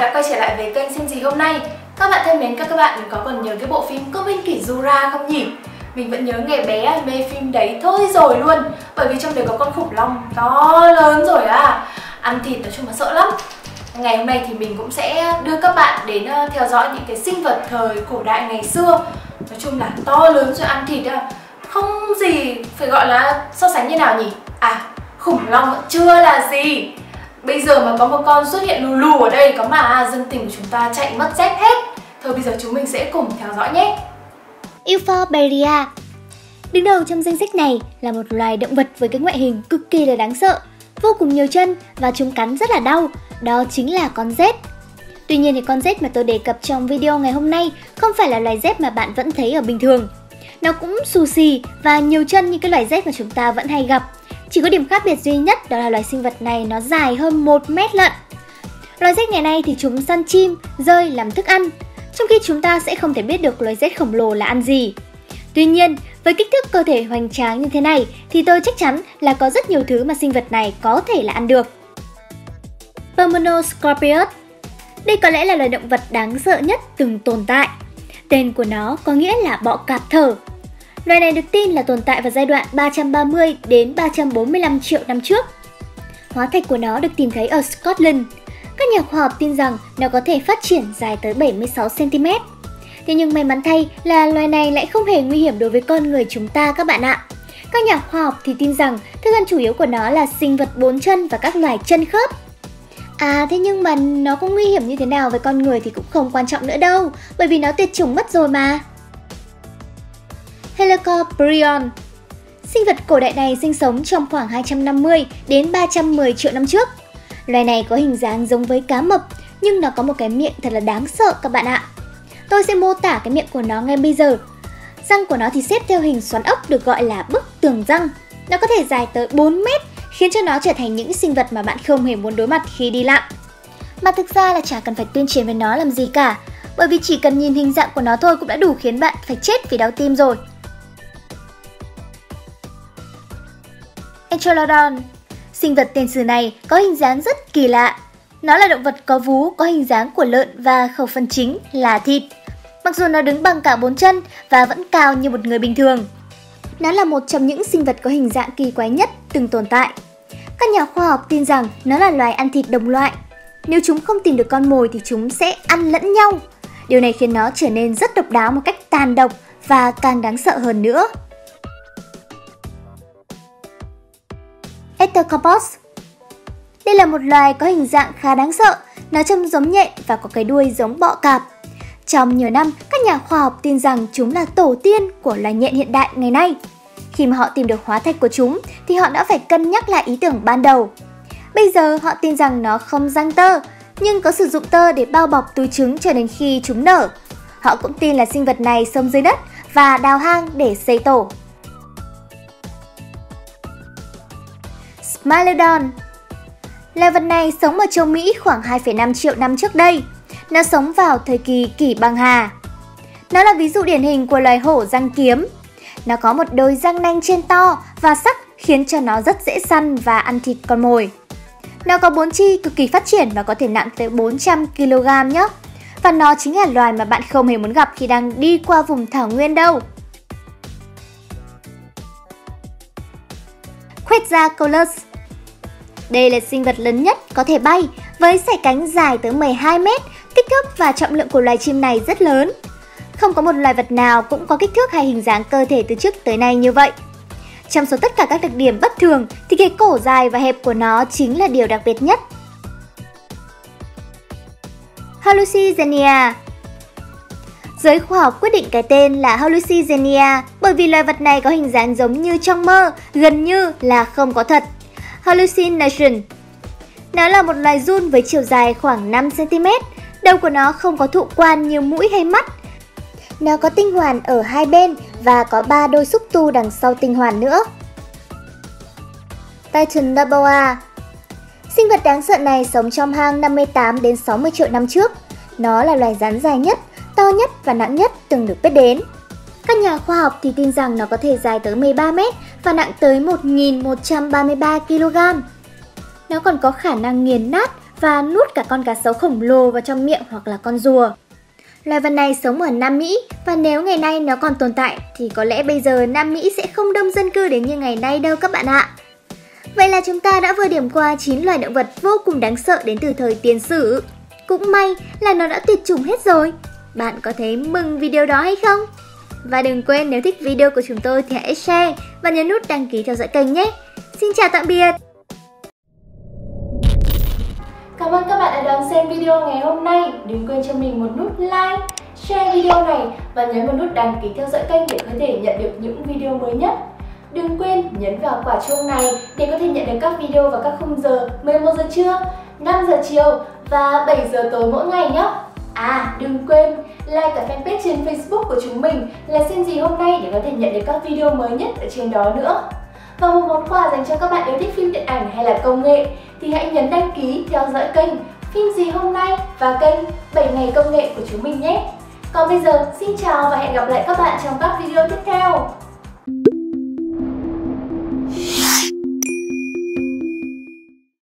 đã quay trở lại với kênh Xem Gì Hôm Nay. Các bạn thân mến, các bạn có còn nhớ cái bộ phim Công viên Kỷ Jura không nhỉ? Mình vẫn nhớ ngày bé mê phim đấy thôi rồi luôn. Bởi vì trong đấy có con khủng long to lớn rồi à. Ăn thịt nói chung là sợ lắm. Ngày hôm nay thì mình cũng sẽ đưa các bạn đến theo dõi những cái sinh vật thời cổ đại ngày xưa. Nói chung là to lớn rồi ăn thịt à. Không gì phải gọi là so sánh như nào nhỉ? À, khủng long vẫn chưa là gì. Bây giờ mà có một con xuất hiện lù lù ở đây có mà dân tình của chúng ta chạy mất dép hết. Thôi bây giờ chúng mình sẽ cùng theo dõi nhé. Euphorbia. Đứng đầu trong danh sách này là một loài động vật với cái ngoại hình cực kỳ là đáng sợ, vô cùng nhiều chân và chúng cắn rất là đau, đó chính là con rết. Tuy nhiên thì con rết mà tôi đề cập trong video ngày hôm nay không phải là loài rết mà bạn vẫn thấy ở bình thường. Nó cũng xù xì và nhiều chân như cái loài rết mà chúng ta vẫn hay gặp. Chỉ có điểm khác biệt duy nhất đó là loài sinh vật này nó dài hơn 1 mét lận. Loài rết ngày nay thì chúng săn chim, dơi làm thức ăn, trong khi chúng ta sẽ không thể biết được loài rết khổng lồ là ăn gì. Tuy nhiên, với kích thước cơ thể hoành tráng như thế này thì tôi chắc chắn là có rất nhiều thứ mà sinh vật này có thể là ăn được. Permonoscorpius. Đây có lẽ là loài động vật đáng sợ nhất từng tồn tại. Tên của nó có nghĩa là bọ cạp thở. Loài này được tin là tồn tại vào giai đoạn 330 đến 345 triệu năm trước. Hóa thạch của nó được tìm thấy ở Scotland. Các nhà khoa học tin rằng nó có thể phát triển dài tới 76 cm. Thế nhưng may mắn thay là loài này lại không hề nguy hiểm đối với con người chúng ta các bạn ạ. Các nhà khoa học thì tin rằng thức ăn chủ yếu của nó là sinh vật 4 chân và các loài chân khớp. À thế nhưng mà nó có nguy hiểm như thế nào với con người thì cũng không quan trọng nữa đâu, bởi vì nó tuyệt chủng mất rồi mà. Helicoprion. Sinh vật cổ đại này sinh sống trong khoảng 250 đến 310 triệu năm trước. Loài này có hình dáng giống với cá mập, nhưng nó có một cái miệng thật là đáng sợ các bạn ạ. Tôi sẽ mô tả cái miệng của nó ngay bây giờ. Răng của nó thì xếp theo hình xoắn ốc được gọi là bức tường răng. Nó có thể dài tới 4 mét, khiến cho nó trở thành những sinh vật mà bạn không hề muốn đối mặt khi đi lặn. Mà thực ra là chả cần phải tuyên truyền với nó làm gì cả, bởi vì chỉ cần nhìn hình dạng của nó thôi cũng đã đủ khiến bạn phải chết vì đau tim rồi. Entelodon. Sinh vật tiền sử này có hình dáng rất kỳ lạ. Nó là động vật có vú, có hình dáng của lợn và khẩu phần chính là thịt. Mặc dù nó đứng bằng cả 4 chân và vẫn cao như một người bình thường. Nó là một trong những sinh vật có hình dạng kỳ quái nhất từng tồn tại. Các nhà khoa học tin rằng nó là loài ăn thịt đồng loại. Nếu chúng không tìm được con mồi thì chúng sẽ ăn lẫn nhau. Điều này khiến nó trở nên rất độc đáo một cách tàn độc và càng đáng sợ hơn nữa. Ectocorpus. Đây là một loài có hình dạng khá đáng sợ, nó trông giống nhện và có cái đuôi giống bọ cạp. Trong nhiều năm, các nhà khoa học tin rằng chúng là tổ tiên của loài nhện hiện đại ngày nay. Khi mà họ tìm được hóa thạch của chúng thì họ đã phải cân nhắc lại ý tưởng ban đầu. Bây giờ họ tin rằng nó không giăng tơ, nhưng có sử dụng tơ để bao bọc túi trứng cho đến khi chúng nở. Họ cũng tin là sinh vật này sống dưới đất và đào hang để xây tổ. Smilodon. Loài vật này sống ở châu Mỹ khoảng 2,5 triệu năm trước đây. Nó sống vào thời kỳ Kỷ Bàng Hà. Nó là ví dụ điển hình của loài hổ răng kiếm. Nó có một đôi răng nanh trên to và sắc khiến cho nó rất dễ săn và ăn thịt con mồi. Nó có 4 chi cực kỳ phát triển và có thể nặng tới 400 kg nhé. Và nó chính là loài mà bạn không hề muốn gặp khi đang đi qua vùng thảo nguyên đâu. Quetzalcoatlus. Đây là sinh vật lớn nhất có thể bay, với sải cánh dài tới 12 mét, kích thước và trọng lượng của loài chim này rất lớn. Không có một loài vật nào cũng có kích thước hay hình dáng cơ thể từ trước tới nay như vậy. Trong số tất cả các đặc điểm bất thường thì cái cổ dài và hẹp của nó chính là điều đặc biệt nhất. Hallucigenia. Giới khoa học quyết định cái tên là Hallucigenia bởi vì loài vật này có hình dáng giống như trong mơ, gần như là không có thật. Hallucination. Nó là một loài giun với chiều dài khoảng 5 cm, đầu của nó không có thụ quan như mũi hay mắt. Nó có tinh hoàn ở hai bên và có 3 đôi xúc tu đằng sau tinh hoàn nữa. Titanoboa. Sinh vật đáng sợ này sống trong hang 58 đến 60 triệu năm trước. Nó là loài rắn dài nhất, to nhất và nặng nhất từng được biết đến. Các nhà khoa học thì tin rằng nó có thể dài tới 13 mét và nặng tới 1.133 kg. Nó còn có khả năng nghiền nát và nuốt cả con cá sấu khổng lồ vào trong miệng hoặc là con rùa. Loài vật này sống ở Nam Mỹ và nếu ngày nay nó còn tồn tại thì có lẽ bây giờ Nam Mỹ sẽ không đông dân cư đến như ngày nay đâu các bạn ạ. Vậy là chúng ta đã vừa điểm qua 9 loài động vật vô cùng đáng sợ đến từ thời tiền sử. Cũng may là nó đã tuyệt chủng hết rồi. Bạn có thấy mừng vì điều đó hay không? Và đừng quên nếu thích video của chúng tôi thì hãy share và nhấn nút đăng ký theo dõi kênh nhé. Xin chào tạm biệt! Cảm ơn các bạn đã đón xem video ngày hôm nay. Đừng quên cho mình một nút like, share video này và nhấn vào nút đăng ký theo dõi kênh để có thể nhận được những video mới nhất. Đừng quên nhấn vào quả chuông này để có thể nhận được các video vào các khung giờ 11 giờ trưa, 5 giờ chiều và 7 giờ tối mỗi ngày nhé. Đừng quên like cả fanpage trên Facebook của chúng mình là Xin Gì Hôm Nay để có thể nhận được các video mới nhất ở trên đó nữa. Và một món quà dành cho các bạn yêu thích phim điện ảnh hay là công nghệ thì hãy nhấn đăng ký theo dõi kênh Phim Gì Hôm Nay và kênh 7 ngày công nghệ của chúng mình nhé. Còn bây giờ, xin chào và hẹn gặp lại các bạn trong các video tiếp theo.